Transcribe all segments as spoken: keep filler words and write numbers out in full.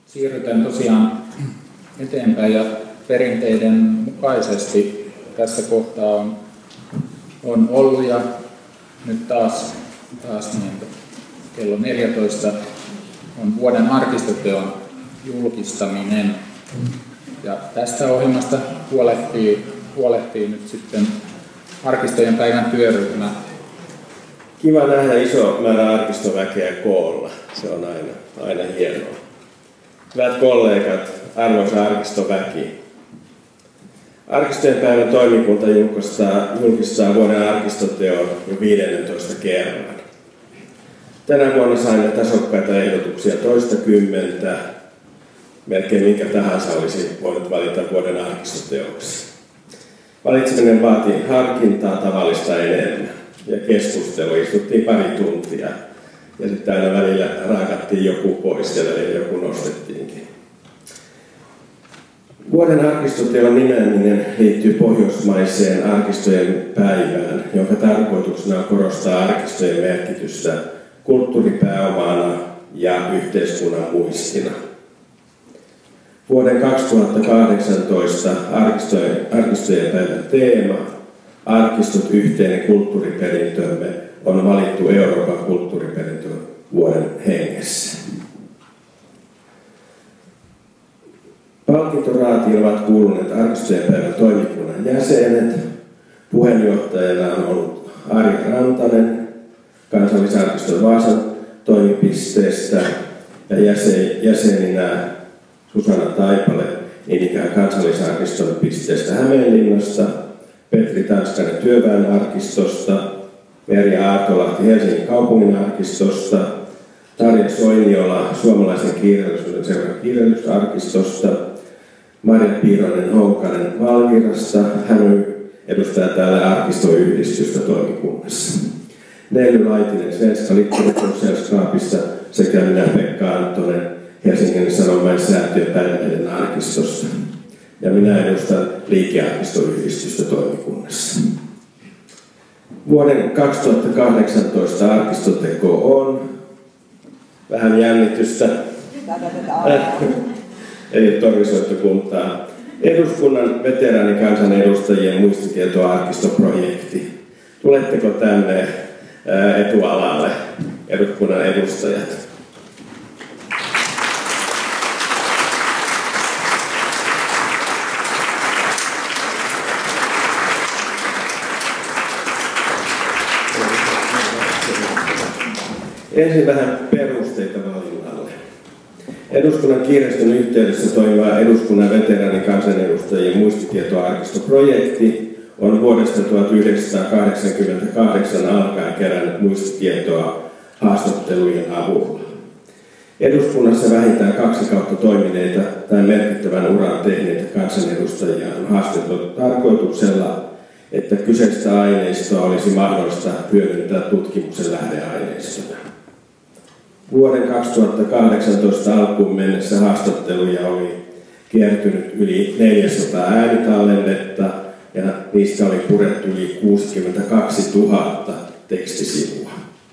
Siirrytään tosiaan eteenpäin ja perinteiden mukaisesti tässä kohtaa on, on ollut ja nyt taas, taas niin, kello neljätoista on vuoden arkistoteon julkistaminen. Ja tästä ohjelmasta huolehtii, huolehtii nyt sitten arkistojen päivän työryhmä. Kiva nähdä iso määrä arkistoväkeä koolla. Se on aina, aina hienoa. Hyvät kollegat, arvoisa arkistoväki. Arkistojen päivän toimikunta julkistaa, julkistaa vuoden arkistoteon jo viidennentoista kerran. Tänä vuonna saimme tasokkaita ehdotuksia toista kymmentä. Melkein minkä tahansa olisi voinut valita vuoden arkistoteoksi. Valitseminen vaati harkintaa tavallista enemmän ja keskustelua. Istuttiin pari tuntia ja sitten aina välillä raakattiin joku pois ja välillä joku nostettiinkin. Vuoden arkistoteon nimeäminen liittyy pohjoismaiseen arkistojen päivään, jonka tarkoituksena on korostaa arkistojen merkitystä kulttuuripääomana ja yhteiskunnan muistina. Vuoden kaksituhattakahdeksantoista arkistojen, arkistojen päivän teema, arkistot yhteinen kulttuuriperintömme, on valittu Euroopan kulttuuriperintövuoden hengessä. Palkintoraatiin ovat kuuluneet arkistojen päivän toimikunnan jäsenet. Puheenjohtajana on ollut Ari Rantanen Kansallisarkiston Vaasan toimipisteestä ja jäsen, jäseninä Susanna Taipale niin ikään Kansallisarkiston pisteestä Hämeenlinnasta, Petri Tanskanen Työväenarkistosta, Merja Aartolahti Helsingin kaupunginarkistosta, Tarja Soiniola Suomalaisen kirjallisuuden seuran kirjallisuusarkistosta, Marja Piironen Honkanen Valvirasta, hän edustaa täällä arkistoyhdistystä toimikunnassa. Nelly Laitinen Svenska Litteratursällskapista sekä minä Pekka Anttonen Helsingin Sanomain säätiön Päiväkirjan arkistosta. Ja minä edustan liikearkistoyhdistystä toimikunnassa. Vuoden kaksituhattakahdeksantoista arkistoteko on vähän jännitystä. Ei torvisoittokuntaa. Eduskunnan veteraanikansanedustajien muistitietoarkistoprojekti. Tuletteko tänne etualalle, eduskunnan edustajat? Ensin vähän perusteita valinnalle. Eduskunnan kirjaston yhteydessä toimiva eduskunnan veteraanikansanedustajien muistitietoarkistoprojekti on vuodesta tuhatyhdeksänsataakahdeksankymmentäkahdeksan alkaen kerännyt muistitietoa haastattelujen avulla. Eduskunnassa vähintään kaksi kautta toimineita tai merkittävän uran tehneitä kansanedustajia on haastateltu tarkoituksella, että kyseistä aineistoa olisi mahdollista hyödyntää tutkimuksen lähdeaineistona. Vuoden kaksituhattakahdeksantoista alkuun mennessä haastatteluja oli kertynyt yli neljäsataa äänitallennetta ja niistä oli purettu yli kuusikymmentäkaksituhatta tekstisivua.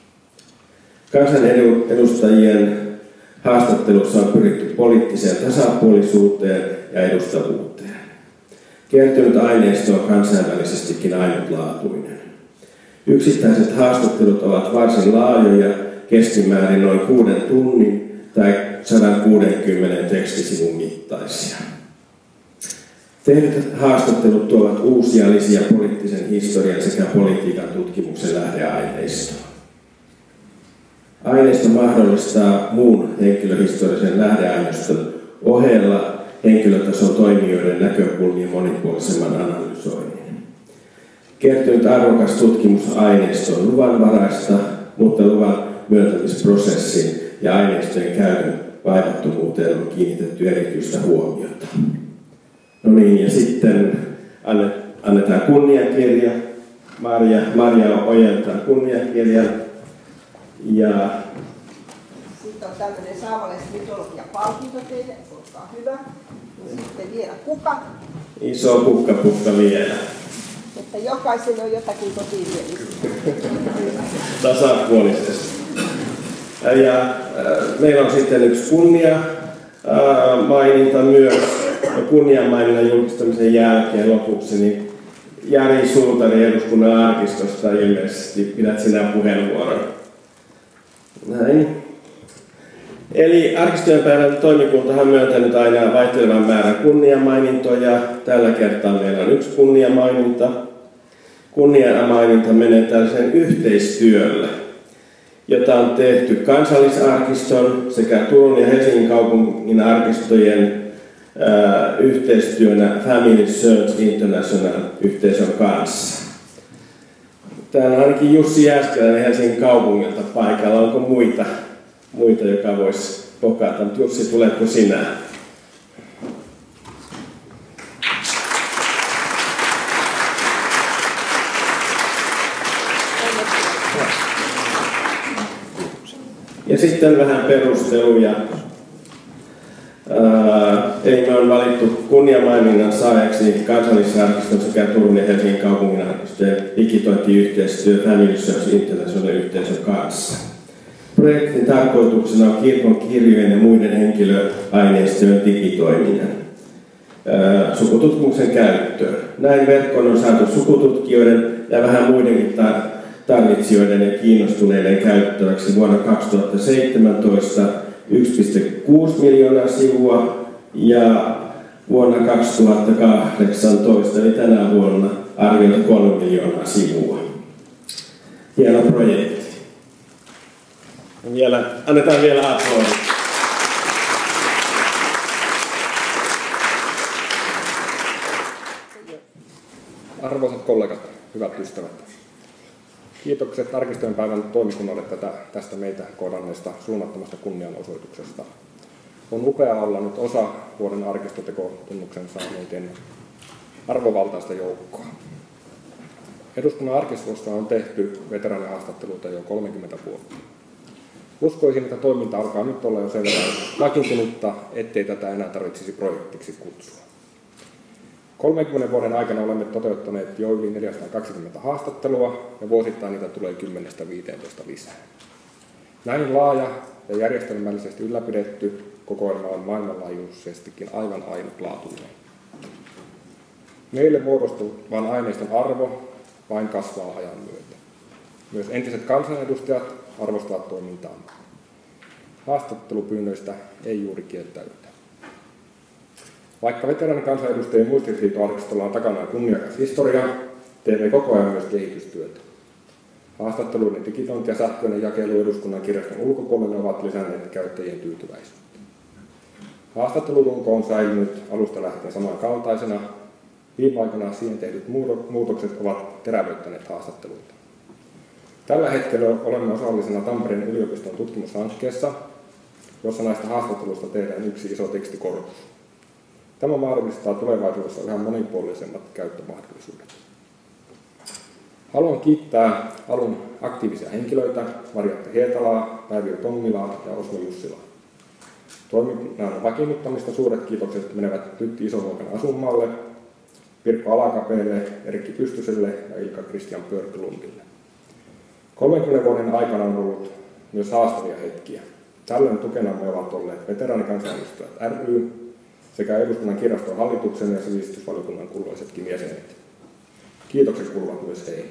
Kansanedustajien haastattelussa on pyritty poliittiseen tasapuolisuuteen ja edustavuuteen. Kertynyt aineisto on kansainvälisestikin ainutlaatuinen. Yksittäiset haastattelut ovat varsin laajoja, keskimäärin noin kuuden tunnin tai sata kuusikymmentä tekstisivun mittaisia. Tehdyt haastattelut tuovat uusia lisiä poliittisen historian sekä politiikan tutkimuksen lähdeaineistoon. Aineisto mahdollistaa muun henkilöhistoriallisen lähdeaineiston ohella henkilötason toimijoiden näkökulmien monipuolisemman analysoinnin. Kertynyt arvokas tutkimusaineisto on luvanvaraista, mutta luvan myöntämisprosessin ja aineistojen käytön vaivattomuuteen on kiinnitetty erityistä huomiota. No niin, ja sitten annetaan kunniakirja. Marja, Marja ojentaa kunniakirjan. Ja sitten on tämmöinen saamalaismitologia-palkinto teille, olkaa hyvä. Ja sitten vielä kuka. Iso kukkapukka vielä. Että jokaiselle on jotakin kotiinmielistä. Tasapuolisesti. Ja äh, meillä on sitten yksi kunnia maininta myös kunniamaininnan julkistamisen jälkeen lopuksi, niin Jari Suutari eduskunnan arkistosta ilmeisesti pidät sinä puheenvuoron. Näin. Eli arkistojen päivän toimikunta on myöntänyt aina vaihtelevan määrän kunniamainintoja. Tällä kertaa meillä on yksi kunniamaininta. Kunniamaininta menee tällaiseen yhteistyölle, jota on tehty Kansallisarkiston sekä Turun ja Helsingin kaupungin arkistojen ää, yhteistyönä Family Search International-yhteisön kanssa. Täällä on ainakin Jussi Jääskeläinen Helsingin kaupungilta paikalla. Onko muita, muita joka voisi pokata? Mutta Jussi, tuletko sinä? Ja sitten vähän perusteluja. Ää, eli me on valittu kunniamaininnan saajaksi Kansallisarkiston sekä Turun ja Helsingin kaupungin arkistojen digitointiyhteistyö Family Search International-yhteisön kanssa. Projektin tarkoituksena on kirkon kirjojen ja muiden henkilöaineistojen digitoiminen ää, sukututkimuksen käyttöön. Näin verkkoon on saatu sukututkijoiden ja vähän muidenkin tar- tarvitsijoiden ja kiinnostuneiden käyttäväksi vuonna kaksituhattaseitsemäntoista yksi pilkku kuusi miljoonaa sivua ja vuonna kaksituhattakahdeksantoista eli tänä vuonna arviolta kolme miljoonaa sivua. Hieno projekti. Vielä, annetaan vielä aplodit. Arvoisat kollegat, hyvät ystävät. Kiitokset arkistojen päivän toimikunnalle tätä, tästä meitä kohdanneesta suunnattomasta kunnianosoituksesta. On upea olla nyt osa vuoden arkistotekotunnuksen saaneiden arvovaltaista joukkoa. Eduskunnan arkistossa on tehty veteraanihaastatteluita jo kolmekymmentä vuotta. Uskoisin, että toiminta alkaa nyt olla jo sen verran vakiintunutta, ettei tätä enää tarvitsisi projektiksi kutsua. kolmenkymmenen vuoden aikana olemme toteuttaneet jo yli neljäsataakaksikymmentä haastattelua ja vuosittain niitä tulee kymmenestä viiteentoista lisää. Näin laaja ja järjestelmällisesti ylläpidetty kokoelma on maailmanlaajuisestikin aivan ainutlaatuinen. Meille muodostuvan aineiston arvo vain kasvaa ajan myötä. Myös entiset kansanedustajat arvostavat toimintaamme. Haastattelupyynnöistä ei juuri kieltäydytä. Vaikka veteraanikansanedustajien muistitietoarkistolla on takana kunniakas historia, teemme koko ajan myös kehitystyötä. Haastatteluiden digitointi ja sähköinen jakelu eduskunnan kirjaston ulkopuolelle ovat lisänneet käyttäjien tyytyväisyyttä. Haastattelurunko on säilynyt alusta lähtien samankaltaisena. Viime aikoina siihen tehdyt muutokset ovat terävöittäneet haastatteluita. Tällä hetkellä olemme osallisena Tampereen yliopiston tutkimushankkeessa, jossa näistä haastatteluista tehdään yksi iso tekstikorpus. Tämä mahdollistaa tulevaisuudessa yhä monipuolisemmat käyttömahdollisuudet. Haluan kiittää alun aktiivisia henkilöitä, Marjatta Hietalaa, Päiviö Tommilaa ja Osmo Jussilaa. Toiminnan vakiinnuttamista suuret kiitokset menevät Tytti Isovuokan Asummaalle, Pirkko Alakapeelle, Erkki Pystyselle ja Ilkka Christian Björklundille. kolmenkymmenen vuoden aikana on ollut myös haastavia hetkiä. Tällöin tukenamme ovat olleet veteraanikansanedustajat ry sekä eduskunnan kirjaston hallituksen ja sivistysvaliokunnan kulloisetkin jäsenet. Kiitokset kuuluvat myös heille.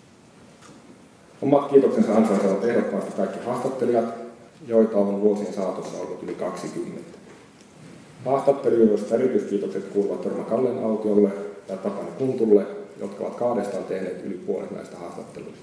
Omat kiitoksensa ansaitsevat ehdottomasti kaikki haastattelijat, joita on vuosien saatossa ollut yli kaksikymmentä. Haastattelijoista erityiskiitokset kuuluvat Jorma Kallen Autiolle ja Tapani Kuntulle, jotka ovat kahdestaan tehneet yli puolet näistä haastatteluista.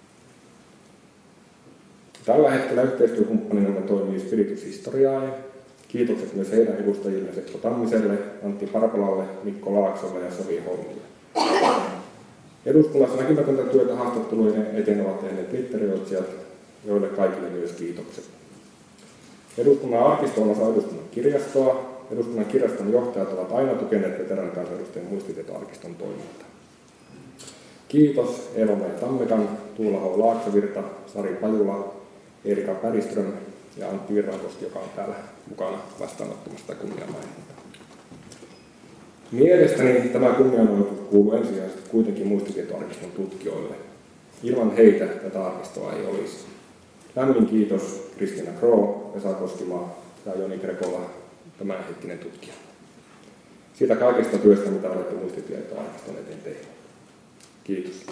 Tällä hetkellä yhteistyökumppaninamme toimii Spiritus Historiae. Kiitokset myös heidän edustajille Seppo Tammiselle, Antti Parpalalle, Mikko Laaksolle ja Sovi Holmille. Eduskunnassa näkymätöntä työtä haastatteluiden eteen ovat tehneet litterioitsijat, joille kaikille myös kiitokset. Eduskunnan arkisto on osa eduskunnan kirjastoa. Eduskunnan kirjaston johtajat ovat aina tukeneet veteraanikansanedustajien muistitietoarkiston toimintaa. Kiitos Elomaa ja Tammekan, Tuula H. Laaksovirta, Sari Pajula, Erika Päriström ja Antti Virrankoski, joka on täällä mukana vastaanottamasta kunniamainintaa. Mielestäni tämä kunnianosoitus kuuluu ensisijaisesti kuitenkin muistitietoarkiston tutkijoille. Ilman heitä tätä arkistoa ei olisi. Lämmin kiitos Kristiina Kroo, Vesa Koskimaa ja Joni Grekola tämänhetkinen tutkija. Siitä kaikesta työstä, mitä olette muistitietoarkiston eteen tehneet. Kiitos.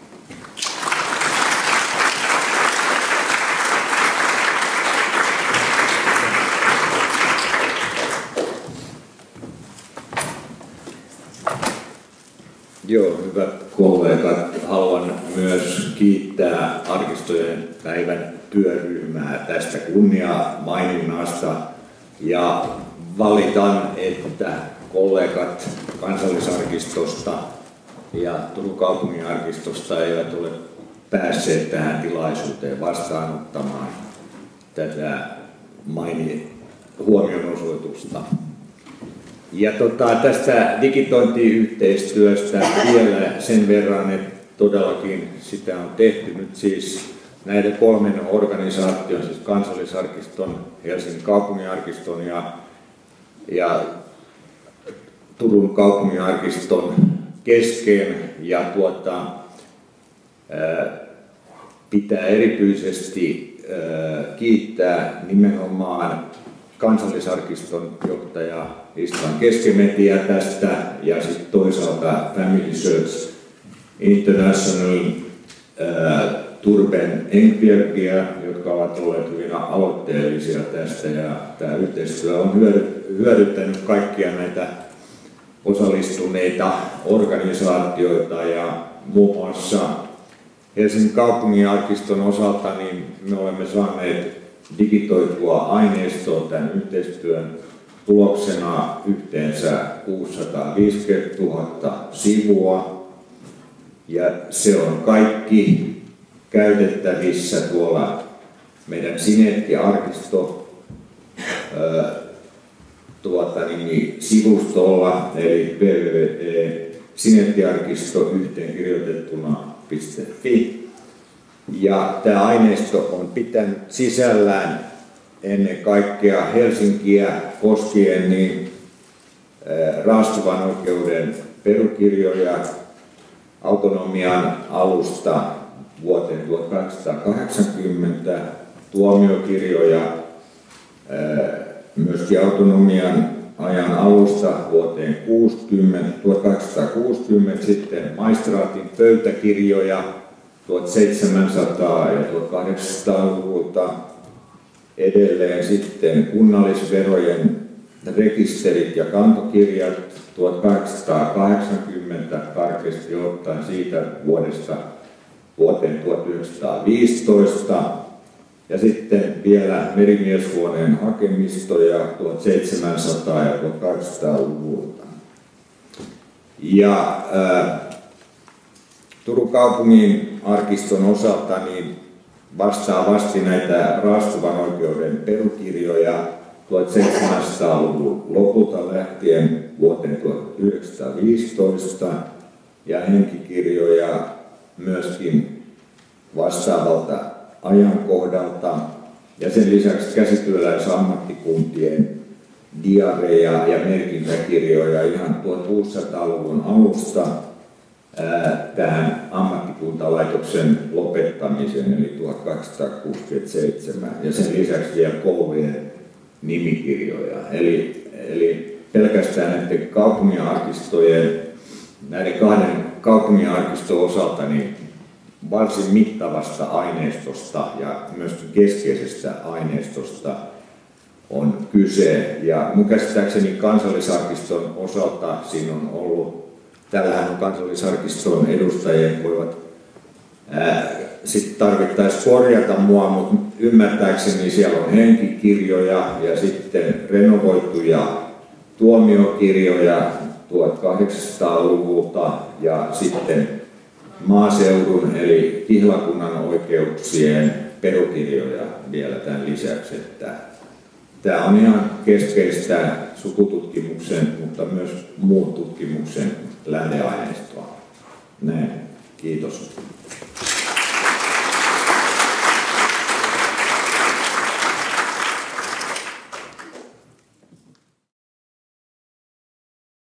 Joo, hyvät kollegat, haluan myös kiittää arkistojen päivän työryhmää tästä kunniamaininnasta ja valitan, että kollegat Kansallisarkistosta ja Turun kaupunginarkistosta eivät ole päässeet tähän tilaisuuteen vastaanottamaan tätä maini huomionosoitusta. Ja tota, tästä digitointiyhteistyöstä vielä sen verran, että todellakin sitä on tehty nyt siis näiden kolmen organisaation, siis Kansallisarkiston, Helsingin kaupunginarkiston ja, ja Turun kaupunginarkiston kesken. Ja tuota, ää, pitää erityisesti ää, kiittää nimenomaan Kansallisarkiston johtaja Istvan Keskimetiä tästä ja sitten toisaalta Family Search International ää, Turben Engbergia, jotka ovat olleet hyvin aloitteellisia tästä ja tämä yhteistyö on hyödyttänyt kaikkia näitä osallistuneita organisaatioita ja muun muassa Helsingin kaupunginarkiston osalta niin me olemme saaneet digitoitua aineistoa tämän yhteistyön tuloksena yhteensä kuusisataaviisikymmentätuhatta sivua ja se on kaikki käytettävissä tuolla meidän Sinetti-arkisto tuota, niin, sivustolla eli w w w piste sinettiarkisto yhteenkirjoitettuna piste fi. Ja tämä aineisto on pitänyt sisällään ennen kaikkea Helsinkiä koskien niin raastuvan oikeuden perukirjoja autonomian alusta vuoteen tuhatkahdeksansataakahdeksankymmentä, tuomiokirjoja myöskin autonomian ajan alusta vuoteen tuhatkahdeksansataakuusikymmentä, sitten maistraatin pöytäkirjoja tuhatseitsemänsataa- ja tuhatkahdeksansataaluvulta, edelleen sitten kunnallisverojen rekisterit ja kantokirjat tuhatkahdeksansataakahdeksankymmentä karkeasti ottaen siitä vuodesta vuoteen tuhatyhdeksänsataaviisitoista ja sitten vielä merimieshuoneen hakemistoja tuhatseitsemänsataa- ja tuhatkahdeksansataaluvulta. Ja ää, Turun kaupungin arkiston osalta niin vastaavasti näitä raastuvan oikeuden perukirjoja tuhatseitsemänsataaluvun lopulta lähtien vuoteen tuhatyhdeksänsataaviisitoista ja henkikirjoja myöskin vastaavalta ajankohdalta ja sen lisäksi käsityöläisammattikuntien diareja ja merkintäkirjoja ihan tuhatkuusisataaluvun alusta ää, tähän ammattikuntalaitoksen lopettamiseen eli tuhatkahdeksansataakuusikymmentäseitsemän ja sen lisäksi vielä koulujen nimikirjoja. Eli, eli pelkästään näiden kaupunginarkistojen, näiden kahden kaupunginarkiston osalta niin varsin mittavasta aineistosta ja myöskin keskeisestä aineistosta on kyse. Ja mun käsittääkseni Kansallisarkiston osalta siinä on ollut, täällähän on Kansallisarkiston edustajien voivat sitten tarvittaisiin korjata mua, mutta ymmärtääkseni siellä on henkikirjoja ja sitten renovoituja tuomiokirjoja tuhatkahdeksansataaluvulta ja sitten maaseudun eli kihlakunnan oikeuksien perukirjoja vielä tämän lisäksi. Että tämä on ihan keskeistä sukututkimuksen, mutta myös muun tutkimuksen lähdeaineistoa. Näin. Kiitos.